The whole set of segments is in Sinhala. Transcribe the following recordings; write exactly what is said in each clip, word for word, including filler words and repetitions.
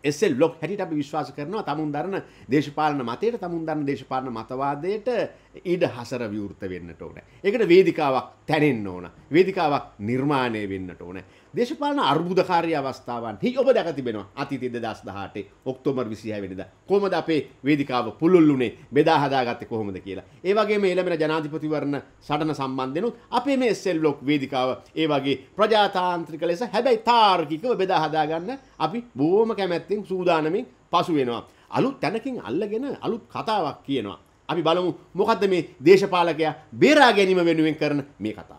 S L vlog හැටියට අපි විශ්වාස කරනවා තමුන් දරන දේශපාලන මතයට තමුන් දරන දේශපාලන මතවාදයට ඉඩ හසර විවෘත වෙන්නට ඕනේ. ඒකට වේදිකාවක් තැනෙන්න ඕන. වේදිකාවක් නිර්මාණය වෙන්නට ඕනේ. දේශපාලන අර්බුදකාරී අවස්ථාවන් හි ඔබ දැක තිබෙනවා අතීතයේ දෙදාස් දහඅට ඔක්තෝබර් විසිහය වෙනිදා කොහොමද අපේ වේදිකාව පුළුල්ුනේ බෙදා හදාගත්තේ කොහොමද කියලා. ඒ වගේම ඊළඟ ජනාධිපතිවරණ සටන සම්බන්ධයෙන් අපේ මේ S L vlog වේදිකාව ඒ වගේ ප්‍රජාතාන්ත්‍රික ලෙස හැබැයි තාර්කිකව බෙදා හදා ගන්න අපි බොහොම කැමැත්තෙන් සූදානමින් පසු වෙනවා. අලුත් තැනකින් අල්ලගෙන අලුත් කතාවක් කියනවා. අපි බලමු මොකද්ද මේ දේශපාලකයා බේරා ගැනීම වෙනුවෙන් කරන මේ කතාව.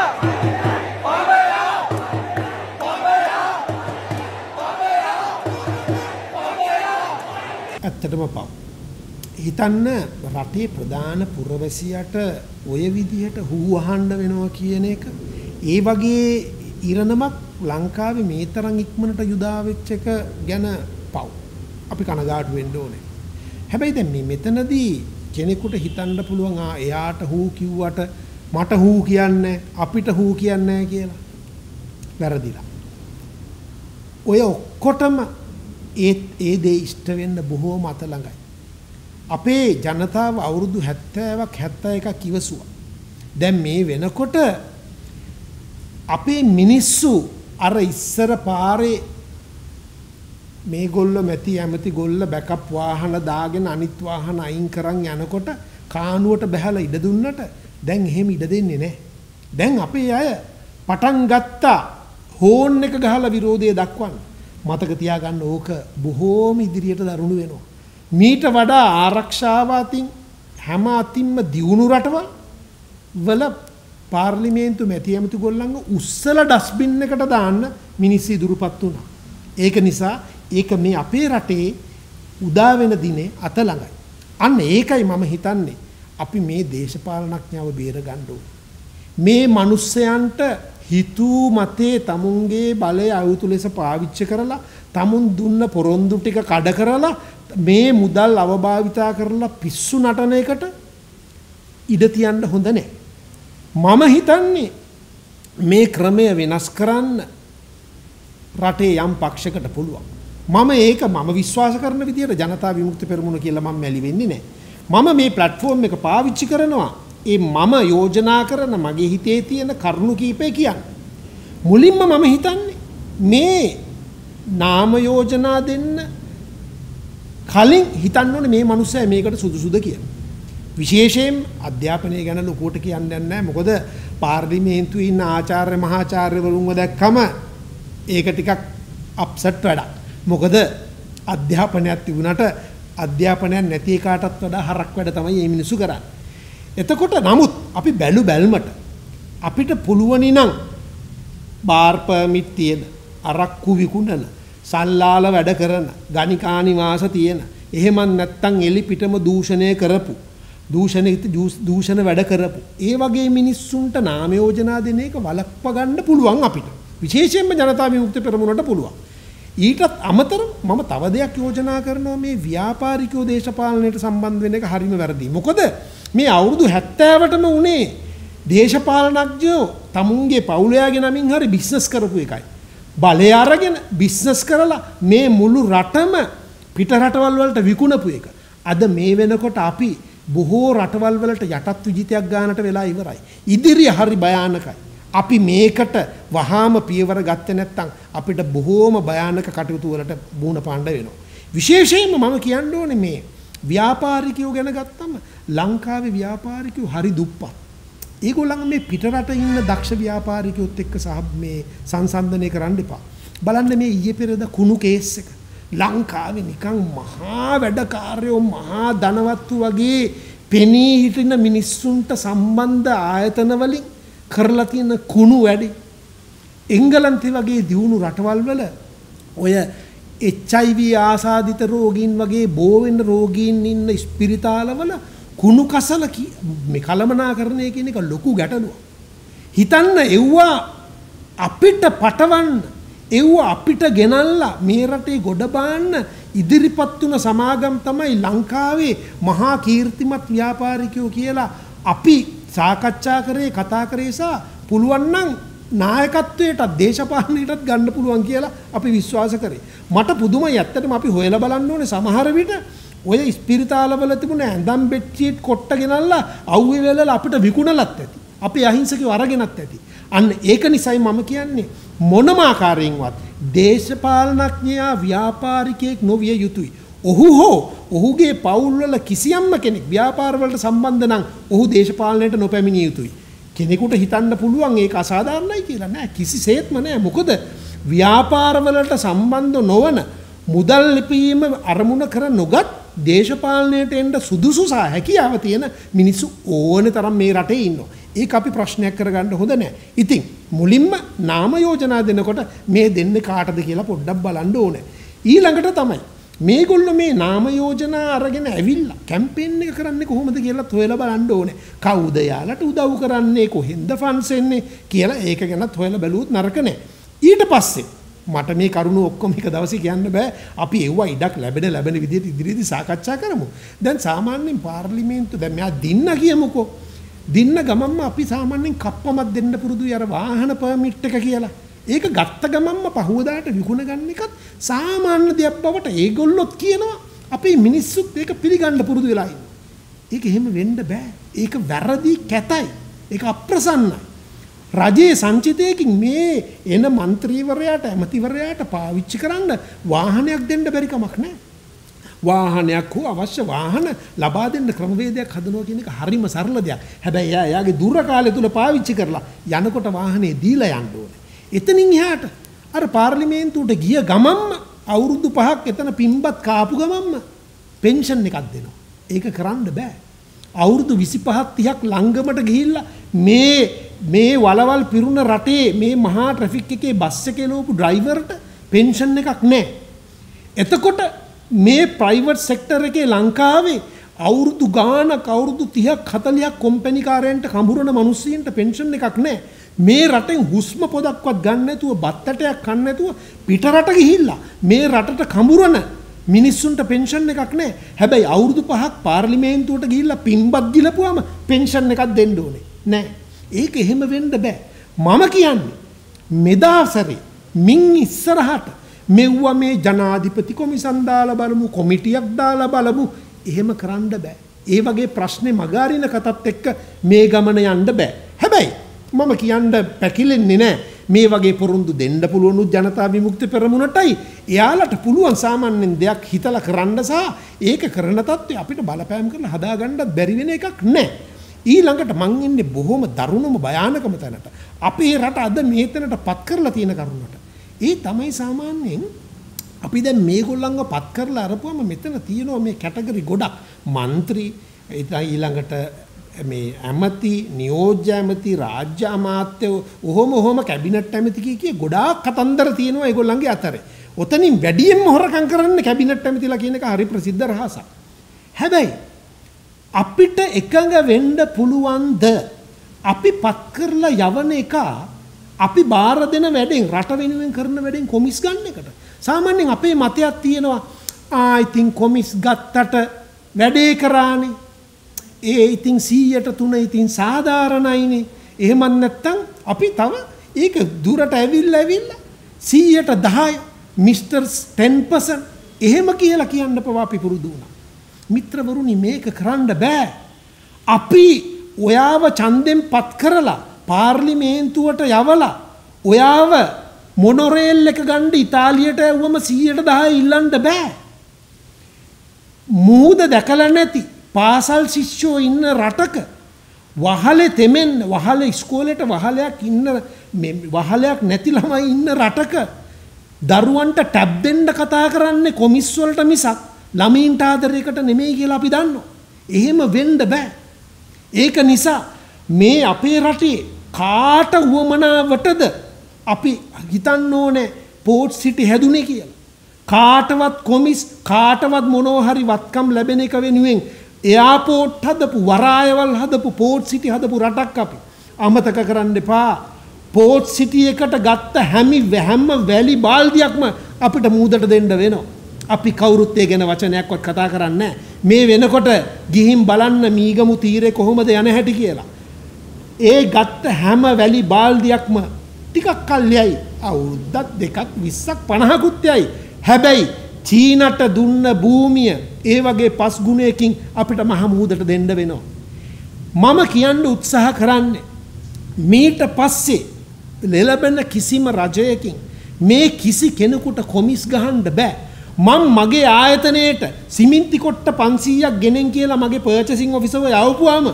ඇත්තටම පව්. හිතන්න රටේ ප්‍රධාන පුරවැසියට ඔය විදිහට හූ අහන්න වෙනවා කියන එක ඒ වගේ ඉරණමක් ලංකාවේ මේ තරම් ඉක්මනට යුදා වෙච්ච එක ගැන පව්. අපි කනගාටු වෙන්න ඕනේ. හැබැයි දැන් මේ මෙතනදී කෙනෙකුට හිතන්න පුළුවන් ආ එයාට හූ කිව්වට මට හූ කියන්නේ අපිට හූ කියන්නේ කියලා. වැරදිලා. ඔය ඔක්කොටම ඒ ඒ දේ ඉෂ්ට වෙන්න බොහෝම අත ළඟයි. අපේ ජනතාව අවුරුදු හැත්තෑවක් හැත්තෑ එකක් ඉවසුවා. දැන් මේ වෙනකොට අපේ මිනිස්සු අර ඉස්සර පාරේ මේගොල්ල මැති ඇමති ගොල්ල බෑකප් වාහන දාගෙන අනිත් වාහන අයින් කරන් යනකොට කානුවට බහැලා ඉඩ දුන්නට දැන් එහෙම ඉඩ දෙන්නේ නැහැ. දැන් අපේ අය පටන් ගත්තා හෝන් එක ගහලා විරෝධය දක්වන්න. මතක තියාගන්න ඕක බොහෝම ඉදිරියට දරුණු වෙනවා. මීට වඩා ආරක්ෂාව අතින් හැම අතින්ම දියුණු රටවල් වල පාර්ලිමේන්තු මැති ඇමති ගොල්ලන්ව උස්සලා ඩස්බින් එකට දාන්න මිනිස්සු ඉදිරිපත් වුණා. ඒක නිසා ඒක මේ අපේ රටේ උදා වෙන දිනේ අත ළඟයි. අන්න ඒකයි මම හිතන්නේ අපි මේ දේශපාලනඥයව බේර ගන්න ඕනේ. මේ මිනිස්සයන්ට හිතූ මතේ තමුන්ගේ බලය අයුතු ලෙස පාවිච්චි කරලා තමුන් දුන්න පොරොන්දු ටික කඩ කරලා මේ මුදල් අවභාවිතා කරලා පිස්සු නටන එකට ඉඩ තියන්න හොඳ නැහැ. මම හිතන්නේ මේ ක්‍රමය වෙනස් කරන්න රටේ යම් පක්ෂයකට පුළුවන්. මම ඒක මම විශ්වාස කරන විදිහට ජනතා විමුක්ති පෙරමුණ කියලා මම මැලි වෙන්නේ නැහැ. මම මේ ප්ලැට්ෆෝම් එක පාවිච්චි කරනවා. ඒ මම යෝජනා කරන මගේ හිතේ තියෙන කරුණු කීපය කියන්නේ. මුලින්ම මම හිතන්නේ මේ නාම යෝජනා දෙන්න කලින් හිතන්න ඕනේ මේ මිනිස්සයා මේකට සුදුසුද කියලා. විශේෂයෙන් අධ්‍යාපනය ගැන ලොකුවට කියන්නේ නැහැ. මොකද පාර්ලිමේන්තුවේ ඉන්න ආචාර්ය මහාචාර්යවරුන්ව දැක්කම ඒක ටිකක් අප්සෙට් වැඩක්. මොකද අධ්‍යාපනයක් තිබුණාට අධ්‍යාපනයක් නැති එකටත් වඩා හරක් වැඩ තමයි මේ මිනිස්සු කරන්නේ. එතකොට නමුත් අපි බැලු බැල්මට අපිට පුළුවනි නම් බාර් පර්මිට් තියෙන අරක්කු විකුණන සල්ලාල වැඩ කරන ගණිකා නිවාස තියෙන එහෙමත් නැත්නම් එලි පිටම දූෂණය කරපු දූෂණිත දූෂණ වැඩ කරපු ඒ වගේ මිනිස්සුන්ට නාම යෝජනා දෙන එක වළක්ව ගන්න පුළුවන් අපිට. විශේෂයෙන්ම ජනතා විමුක්ති පෙරමුණට පුළුවන්. ඊටත් අමතරව මම තව දෙයක් යෝජනා කරනවා මේ ව්‍යාපාරිකයෝ දේශපාලනයට සම්බන්ධ වෙන එක හරිම වැරදි. මොකද මේ අවුරුදු හැත්තෑවටම උනේ දේශපාලනඥයෝ තමුන්ගේ පවුලයාගේ නමින් හරි බිස්නස් කරපු එකයි. බලය අරගෙන බිස්නස් කරලා මේ මුළු රටම පිට රටවල් වලට විකුණපු එක. අද මේ වෙනකොට අපි බොහෝ රටවල් වලට යටත් විජිතයක් ගන්නට වෙලා ඉවරයි. ඉදිරිය හරි භයානකයි. අපි මේකට වහාම පියවර ගත්තේ නැත්නම් අපිට බොහෝම භයානක කටයුතු වලට මුහුණ පාන්න වෙනවා. විශේෂයෙන්ම මම කියන්න ඕනේ මේ ව්‍යාපාරිකයෝ ගැන ගත්තම ලංකාවේ ව්‍යාපාරිකයෝ හරි දුප්පත්. ඒගොල්ලන් මේ පිටරට ඉන්න දක්ෂ ව්‍යාපාරිකයොත් එක්ක සහ මේ සංසන්දනය කරන්න එපා. බලන්න මේ ඊයේ පෙරේද කුණු කේස් එක. ලංකාවේ නිකන් මහා වැඩකාරයෝ මහා ධනවත්තු වගේ පෙනී හිටින මිනිස්සුන්ට සම්බන්ධ ආයතන වලින් කරලා තියෙන කුණු වැඩි. එංගලන්තේ වගේ දියුණු රටවල් වල ඔය H I V ආසාදිත රෝගීන් වගේ බෝ වෙන රෝගීන් ඉන්න ස්පිරිතාලවල කුණු කසල මේ කලමනාකරණය කියන එක ලොකු ගැටලුවක්. හිතන්න එව්වා අපිට පටවන්න එව්වා අපිට ගෙනල්ලා මේ රටේ ගොඩ බාන්න ඉදිරිපත් වුණ සමාගම් තමයි ලංකාවේ මහා කීර්තිමත් ව්‍යාපාරිකයෝ කියලා අපි සාකච්ඡා කරේ කතා කරේ සා පුළුවන් නම් නායකත්වයටත් දේශපාලනයටත් ගන්න පුළුවන් කියලා අපි විශ්වාස කරේ. මට පුදුමයි ඇත්තටම අපි හොයලා බලන්න ඕනේ සමහර විට ඔය ස්පිරිතාලවල තිබුණ ඇඳන් බෙඩ්ෂීට් කොට්ට ගෙනල්ලා අවුවේ වෙලලා අපිට විකුණලත් ඇති. අපි අහිංසකව අරගෙනත් ඇති. අන්න ඒක නිසයි මම කියන්නේ මොනම ආකාරයෙන්වත් දේශපාලනඥයා ව්‍යාපාරිකයෙක් නොවිය යුතුයි. ඔහු හෝ ඔහුගේ පවුල්වල කිසියම්ම කෙනෙක් ව්‍යාපාරවලට සම්බන්ධ නම් ඔහු දේශපාලනයට නොපැමිණිය යුතුයි. කෙනෙකුට හිතන්න පුළුවන් ඒක අසාධාරණයි කියලා නෑ කිසිසේත්ම නෑ. මොකද ව්‍යාපාරවලට සම්බන්ධ නොවන මුදල් ලිපීම අරමුණ කර නොගත් දේශපාලනයට එන්න සුදුසු සහ හැකියාව තියෙන මිනිස්සු ඕනේ තරම් මේ රටේ ඉන්නවා. ඒක අපි ප්‍රශ්නයක් කරගන්න හොඳ නෑ. ඉතින් මුලින්ම නාම යෝජනා දෙනකොට මේ දෙන්නේ කාටද කියලා පොඩ්ඩක් බලන්න ඕනේ. ඊළඟට තමයි මේගොල්ලෝ මේ නාම යෝජනා අරගෙන ඇවිල්ලා කැම්පේන් එක කරන්නේ කොහොමද කියලා හොයලා බලන්න ඕනේ. කවුද යාලට උදව් කරන්නේ කොහෙන්ද ෆන්ඩ්ස් එන්නේ කියලා ඒක ගැනත් හොයලා බැලුවොත් නරක නෑ. ඊට පස්සේ මට මේ කරුණු ඔක්කොම එක දවසේ කියන්න බෑ. අපි ඒවා ඉඩක් ලැබෙන ලැබෙන විදිහට ඉදිරියේදී සාකච්ඡා කරමු. දැන් සාමාන්‍යයෙන් පාර්ලිමේන්තුව දැන් මෙයා දින්න කියමුකෝ. දින්න ගමන්ම අපි සාමාන්‍යයෙන් කප්පමක් දෙන්න පුරුදුයි අර වාහන පර්මිට් එක කියලා. ඒක ගත්ත ගමන්ම පහුවදාට විකුණ ගන්න එකත් සාමාන්‍ය දෙයක් බවට ඒගොල්ලොත් කියනවා. අපේ මිනිස්සුත් ඒක පිළිගන්න පුරුදු වෙලා ඉන්නවා. ඒක එහෙම වෙන්න බෑ. ඒක වැරදි කැතයි. ඒක අප්‍රසන්නයි. රජයේ සංචිතයකින් මේ එන മന്ത്രിවරයාට ඇමතිවරයාට පාවිච්චි කරන්න වාහනයක් දෙන්න බැරි කමක් නැහැ. වාහනයක් හෝ අවශ්‍ය වාහන ලබා දෙන්න ක්‍රමවේදයක් හදනවා කියන එක හරිම සරල දෙයක්. හැබැයි එයා එයාගේ දුර කාලය තුල පාවිච්චි කරලා යනකොට වාහනේ දීලා යන්න ඕනේ. එතනින් එහාට අර පාර්ලිමේන්තුවට ගිය ගමම්ම අවුරුදු පහක් එතන පින්බත් කාපු ගමම්ම පෙන්ෂන් එකක් දෙනවා. ඒක කරන්න බෑ. අවුරුදු විසිපහක් තිහක් ළඟමට ගිහිල්ලා මේ මේ වලවල් පිරුණ රටේ මේ මහා ට්‍රැෆික් එකේ බස් එකේ ලෝපු ඩ්‍රයිවර්ට පෙන්ෂන් එකක් නැහැ. එතකොට මේ ප්‍රයිවට් සෙක්ටර් එකේ ලංකාවේ අවුරුදු ගාණක් අවුරුදු තිහක් හතලිහක් කොම්පැනි කාරයන්ට කඹරන මිනිස්සුන්ට පෙන්ෂන් එකක් නැහැ. මේ රටෙන් හුස්ම පොදක්වත් ගන්න නැතුව බත් ඇටයක් කන්න නැතුව පිට රට ගිහිල්ලා මේ රටට කඹරන මිනිස්සුන්ට පෙන්ෂන් එකක් නැහැ. හැබැයි අවුරුදු පහක් පාර්ලිමේන්තුවට ගිහිල්ලා පින්බත් ගිලපුවාම පෙන්ෂන් එකක් දෙන්න ඕනේ. නෑ. ඒක එහෙම වෙන්න බෑ. මම කියන්නේ මෙදාසරේ මින් ඉස්සරහට මෙව්වා මේ ජනාධිපති කොමිසම් දාලා බලමු කොමිටියක් දාලා බලමු එහෙම කරන්න බෑ. ඒ වගේ ප්‍රශ්නේ මගාරින කතත් එක්ක මේ ගමන යන්න බෑ. හැබැයි මම කියන්න පැකිලෙන්නේ නෑ. මේ වගේ පොරොන්දු දෙන්න පුළුවන් ජනතා විමුක්ති පෙරමුණටයි එයාලට පුළුවන් සාමාන්‍යයෙන් දෙයක් හිතලා කරන්න සහ ඒක කරන තත්ත්වය අපිට බලපෑම් කරලා හදාගන්නත් බැරි වෙන එකක් නෑ. ඊළඟට මං ඉන්නේ බොහොම දරුණුම භයානකම තැනට. අපේ රට අද මේ තැනට පත් කරලා තියෙන කරුණට. ඒ තමයි සාමාන්‍යයෙන් අපි දැන් මේගොල්ලන්ව පත් කරලා අරපුවම මෙතන තියෙනවා මේ කැටගරි ගොඩක්. മന്ത്രി ඊළඟට මේ ඇමති, නියෝජ්‍ය ඇමති, රාජ්‍ය අමාත්‍ය, ඔහොම ඔහොම කැබිනට් ඇමති කිය ගොඩාක් කතන්දර තියෙනවා ඒගොල්ලන්ගේ අතරේ. ඔතනින් වැඩියෙන්ම හොරකම් කරන්නේ කැබිනට් ඇමතිලා කියන එක හරි ප්‍රසිද්ධ රහසක්. හැබැයි අපිට එකඟ වෙන්න පුළුවන්ද අපි පත් කරලා යවන එක අපි බාර දෙන වැඩෙන් රට වෙනුවෙන් කරන වැඩෙන් කොමිස් ගන්න එකට. සාමාන්‍යයෙන් අපේ මතයක් තියෙනවා ආ ඉතින් කොමිස් ගත්තට වැඩේ කරානේ. ඒ ඉතින් සීයට තුන ඉතින් සාධාරණයිනේ. එහෙමත් නැත්තම් අපි තව ඒක දුරට ඇවිල්ලා ඇවිල්ලා සීයට දහය මිස්ටර් ටෙන් පර්සන්ට් එහෙම කියලා කියන්න පවා අපි පුරුදු වුණා. මිත්‍රවරුනි මේක කරන්න බෑ. අපි ඔයාව ඡන්දෙන් පත් කරලා පාර්ලිමේන්තුවට යවලා ඔයාව මොනොරේල් එක ගන්න ඉතාලියට යවුවම සීයට දහය ඉල්ලන්න බෑ. මූද දැකලා නැති පාසල් ශිෂ්‍යෝ ඉන්න රටක වහලේ තෙමෙන්න වහලේ ඉස්කෝලේට වහලයක් ඉන්න වහලයක් නැති ළමයි ඉන්න රටක දරුවන්ට ටැබ් දෙන්න කතා කරන්නේ කොමිස් වලට මිසක් ළමයින්ට ආදරයකට නෙමෙයි කියලා අපි දන්නවා. එහෙම වෙන්න බෑ. ඒක නිසා මේ අපේ රටේ කාට වුවමනාවටද අපි හිතන්න ඕනේ පෝට් සිටි හැදුනේ කියලා. කාටවත් කොමිස් කාටවත් මොනවා හරි වත්කම් ලැබෙන එක වෙනුවෙන් එයාපෝට් හදපු වරායවල් හදපු පෝට් සිටි හදපු රටක් අපි. අමතක කරන්න එපා. පෝට් සිටි එකට ගත්ත හැමි හැම වැලි බාල්දියක්ම අපිට මූදට දෙන්න වෙනවා. අපි කවුරුත් ඒ ගැන වචනයක්වත් කතා කරන්නේ නැහැ. මේ වෙනකොට ගිහින් බලන්න මීගමු තීරේ කොහොමද යන හැටි කියලා. ඒ ගත්ත හැම වැලි බාල්දියක්ම ටිකක් කල් යයි. අවුරුද්දක් දෙකක් විස්සක් පනහකුත් යයි. හැබැයි චීනට දුන්න භූමිය ඒ වගේ පස් ගුණයකින් අපිට මහ මුහුදට දෙන්න වෙනවා. මම කියන්න උත්සාහ කරන්නේ මීට පස්සේ ලැබෙන කිසිම රජයකින් මේ කිසි කෙනෙකුට කොමිස් ගහන්න බෑ. මම මගේ ආයතනයේට සිමෙන්ති කොට්ට පන්සීයක් ගෙනෙන් කියලා මගේ පර්චේසින් ඔෆිසර් යවපුවාම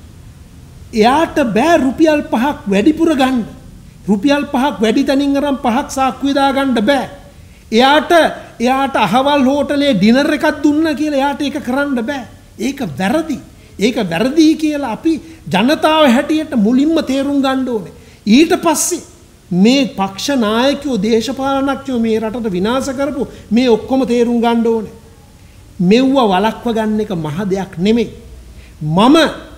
එයාට බෑ රුපියල් පහක් වැඩිපුර ගන්න. රුපියල් පහක් වැඩි තනින් අරන් පහක් සාක්කුවේ දා ගන්න බෑ. එයාට එයාට අහවල් හෝටලේ ඩිනර් එකක් දුන්න කියලා එයාට ඒක කරන්න බෑ. ඒක වැරදි. ඒක වැරදි කියලා අපි ජනතාව හැටියට මුලින්ම තේරුම් ගන්න ඕනේ. ඊට පස්සේ මේ පක්ෂ නායකයෝ දේශපාලනඥයෝ මේ රටට විනාශ කරපු මේ ඔක්කොම තේරුම් ගන්න ඕනේ. මෙව්ව වළක්ව ගන්න එක මහ දෙයක් නෙමෙයි. මම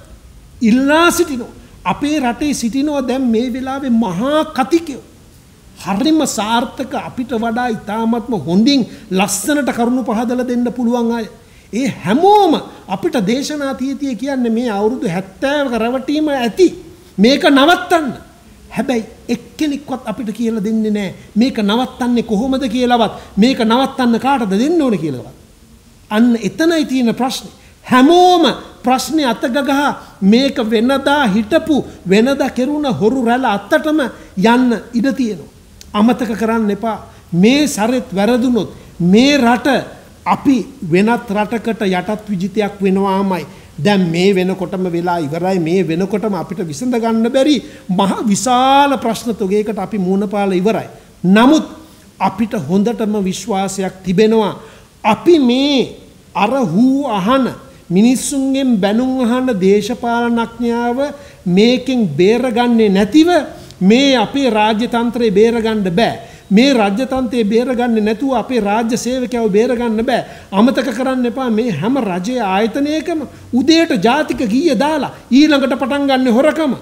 ඉල්ලා සිටිනවා අපේ රටේ සිටිනවා දැන් මේ වෙලාවේ මහා කතිකයෝ. හරිම සාර්ථක අපිට වඩා ඉතාමත්ම හොඳින් ලස්සනට කරුණු පහදලා දෙන්න පුළුවන් අය. ඒ හැමෝම අපිට දේශනා තියතිය කියන්නේ මේ අවුරුදු හැත්තෑවක රැවටීම ඇති. මේක නවත්තන්න. හැබැයි එක්කෙනෙක්වත් අපිට කියලා දෙන්නේ නැහැ. මේක නවත්තන්නේ කොහොමද කියලාවත් මේක නවත්තන්න කාටද දෙන්න ඕන කියලාවත්. අන්න එතනයි තියෙන ප්‍රශ්නේ. හැමෝම ප්‍රශ්නේ අතගගහ මේක වෙනදා හිටපු වෙනදා කෙරුණ හොරු රැළ අත්තටම යන්න ඉඩ තියෙනවා. අමතක කරන්න එපා. මේ සැරෙත් වැරදුනොත් මේ රට අපි වෙනත් රටකට යටත් විජිතයක් වෙනවාමයි. දැන් මේ වෙනකොටම වෙලා ඉවරයි. මේ වෙනකොටම අපිට විසඳ ගන්න බැරි මහ විශාල ප්‍රශ්න තොගයකට අපි මුහුණ පාලා ඉවරයි. නමුත් අපිට හොඳටම විශ්වාසයක් තිබෙනවා අපි මේ අර හූ අහන මිනිස්සුන්ගෙන් බැනුම් අහන දේශපාලනඥයාව මේකෙන් බේරගන්නේ නැතිව මේ අපේ රාජ්‍ය තන්ත්‍රය බේරගන්න බෑ. මේ රාජ්‍ය තන්ත්‍රය බේරගන්නේ නැතුව අපේ රාජ්‍ය සේවකයව බේරගන්න බෑ. අමතක කරන්න එපා මේ හැම රජයේ ආයතනයකම උදේට ජාතික ගීය දාලා ඊළඟට පටන් ගන්න හොරකම.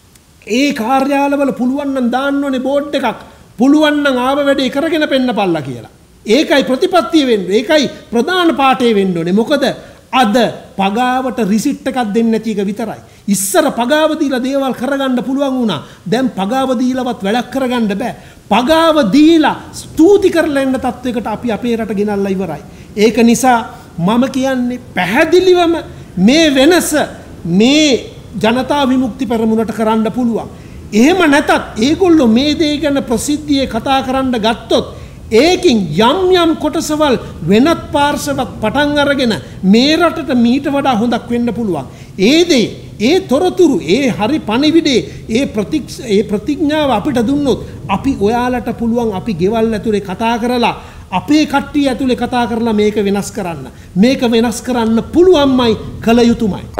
ඒ කාර්යාලවල පුළුවන් නම් දාන්න ඕනේ බෝඩ් එකක්. පුළුවන් නම් ආව වැඩේ කරගෙන පෙන්නපල්ලා කියලා. ඒකයි ප්‍රතිපත්තිය වෙන්නේ. ඒකයි ප්‍රධාන පාඩේ වෙන්න ඕනේ. මොකද අද පගාවට රිසිට් එකක් දෙන්නේ නැති එක විතරයි. ඉස්සර පගාව දීලා දේවල් කරගන්න පුළුවන් වුණා. දැන් පගාව දීලවත් වැඩක් කරගන්න බෑ. පගාව දීලා ස්තුති කරලා එන්න තත්වයකට අපි අපේ රට ගෙනල්ලා ඉවරයි. ඒක නිසා මම කියන්නේ පැහැදිලිවම මේ වෙනස මේ ජනතා විමුක්ති පෙරමුණට කරන්න පුළුවන්. එහෙම නැතත් ඒගොල්ලෝ මේ දේ ගැන ප්‍රසිද්ධියේ කතා කරන්න ගත්තොත් ඒකින් යම් යම් කොටසවල් වෙනත් පාර්ශවක් පටන් අරගෙන මේ රටට මීට වඩා හොඳක් වෙන්න පුළුවන්. ඒ දේ ඒ තොරතුරු ඒ හරි පණිවිඩේ ඒ ප්‍රතික් ඒ ප්‍රතිඥාව අපිට දුන්නොත් අපි ඔයාලට පුළුවන් අපි ගෙවල් ඇතුලේ කතා කරලා අපේ කට්ටිය ඇතුලේ කතා කරලා මේක වෙනස් කරන්න. මේක වෙනස් කරන්න පුළුවන්මයි කළ යුතුමයි.